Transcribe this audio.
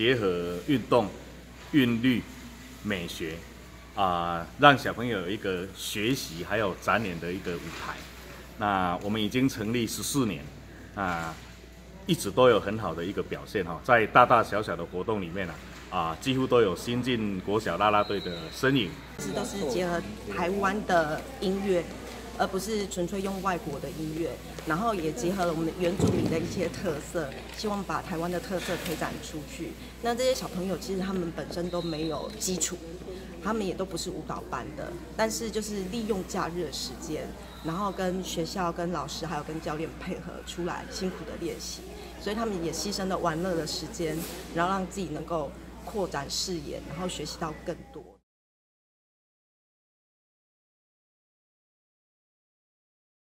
结合运动、韵律、美学让小朋友有一个学习还有展演的一个舞台。那我们已经成立14年一直都有很好的一个表现在大大小小的活动里面几乎都有新进国小啦啦队的身影。 都是结合台湾的音乐，而不是纯粹用外国的音乐，然后也结合了我们原住民的一些特色，希望把台湾的特色推展出去。那这些小朋友其实他们本身都没有基础，他们也都不是舞蹈班的，但是就是利用假日的时间，然后跟学校、跟老师还有跟教练配合出来辛苦的练习，所以他们也牺牲了玩乐的时间，然后让自己能够扩展视野，然后学习到更多。